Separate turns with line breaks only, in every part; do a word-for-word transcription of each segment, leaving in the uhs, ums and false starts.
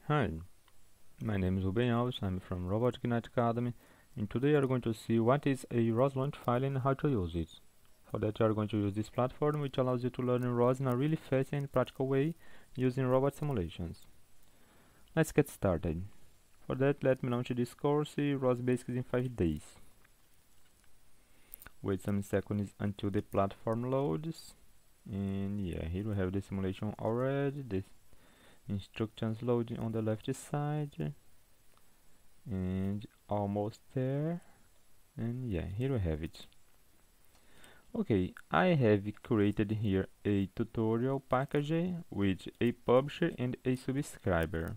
Hi, my name is Ruben Alves, I'm from Robotics Academy, and today we are going to see what is a R O S launch file and how to use it. For that, we are going to use this platform, which allows you to learn R O S in a really fast and practical way using robot simulations. Let's get started. For that, let me launch this course, R O S Basics in five days. Wait some seconds until the platform loads. And yeah, here we have the simulation already. The instructions loading on the left side. And almost there. And yeah, here we have it. Okay, I have created here a tutorial package with a publisher and a subscriber.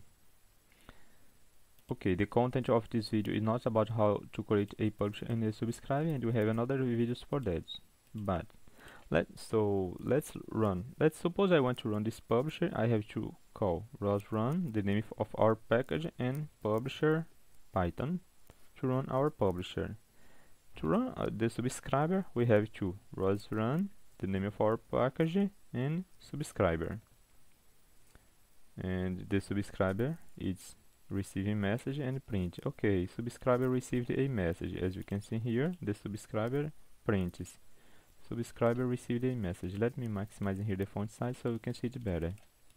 Okay, the content of this video is not about how to create a publisher and a subscriber, and we have another videos for that. But let's so let's run. Let's suppose I want to run this publisher. I have to call R O S run, the name of our package, and publisher Python to run our publisher. To run uh, the subscriber, we have to R O S run, the name of our package, and subscriber. And the subscriber is receiving message and print. Okay, subscriber received a message. As you can see here, the subscriber prints. Subscriber received a message. Let me maximize here the font size so you can see it better.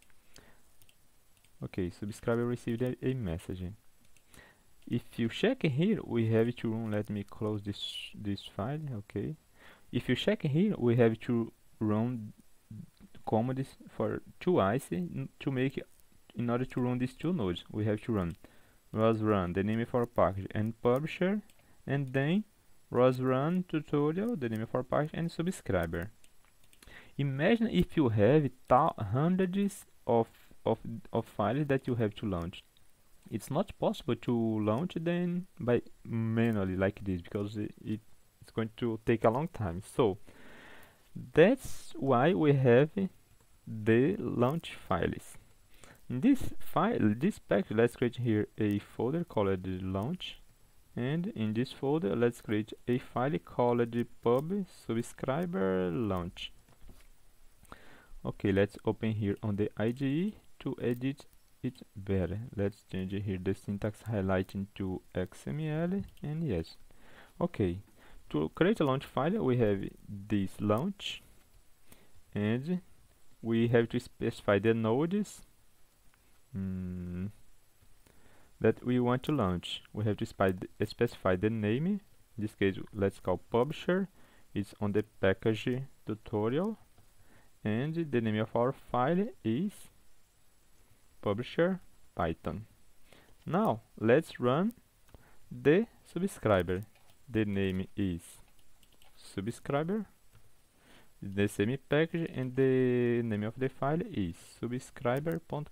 Okay, subscriber received a, a message. If you check here, we have to run. Let me close this this file. Okay. If you check here, we have to run commands for two I C to make. In order to run these two nodes, we have to run R O S run, the name of our package, and publisher, and then R O S run tutorial, the name of our package, and subscriber. Imagine if you have hundreds of of of files that you have to launch. It's not possible to launch them by manually like this, because it, it, it's going to take a long time. So that's why we have the launch files. In this file, this package, let's create here a folder called launch, and in this folder let's create a file called pub subscriber launch. Okay, let's open here on the I D E to edit it better. Let's change here the syntax highlighting to X M L, and yes. Okay, to create a launch file, we have this launch, and we have to specify the nodes mm, that we want to launch. We have to the, specify the name. In this case, let's call publisher. It's on the package tutorial, and the name of our file is publisher Python. Now let's run the subscriber. The name is subscriber, the same package, and the name of the file is subscriber.python.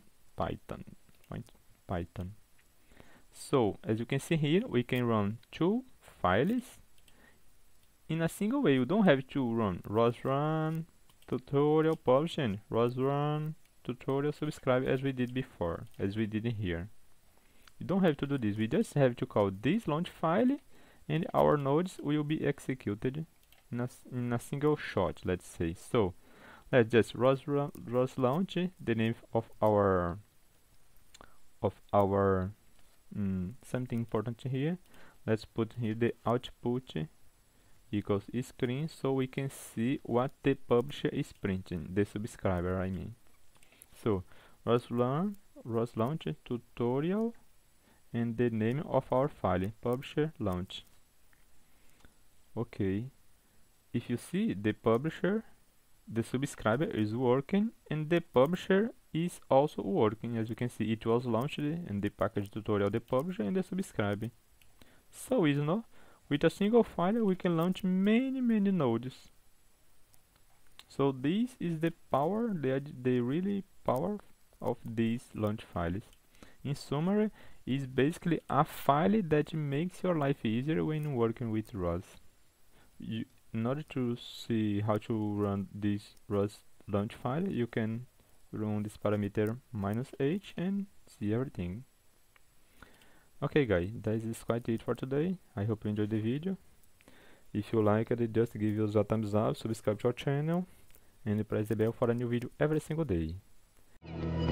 Python. So as you can see here, we can run two files in a single way. You don't have to run R O S run tutorial publish and R O S run tutorial subscribe as we did before, as we did in here. You don't have to do this. We just have to call this launch file, and our nodes will be executed in a, in a single shot, let's say. So let's just R O S, R O S launch, the name of our of our mm, something important here. Let's put here the output equals screen, so we can see what the publisher is printing, the subscriber I mean. So R O S run, R O S launch tutorial, and the name of our file, publisher launch. Okay, if you see, the publisher, the subscriber is working, and the publisher is also working. As you can see, it was launched in the package tutorial, the publisher and the subscriber. So easy, no? With a single file, we can launch many, many nodes. So this is the power, the, the really power of these launch files. In summary, is basically a file that makes your life easier when working with R O S. You, in order to see how to run this R O S launch file, you can run this parameter minus h and see everything. Okay guys, that is quite it for today. I hope you enjoyed the video. If you liked it, just give us a thumbs up, subscribe to our channel, and press the bell for a new video every single day.